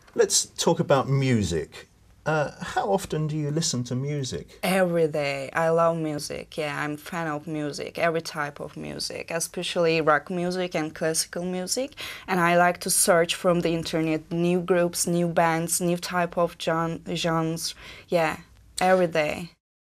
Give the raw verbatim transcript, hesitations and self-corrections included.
Let's talk about music. Uh, how often do you listen to music? Every day. I love music. Yeah, I'm a fan of music, every type of music, especially rock music and classical music. And I like to search from the internet new groups, new bands, new type of gen- genres. Yeah, every day.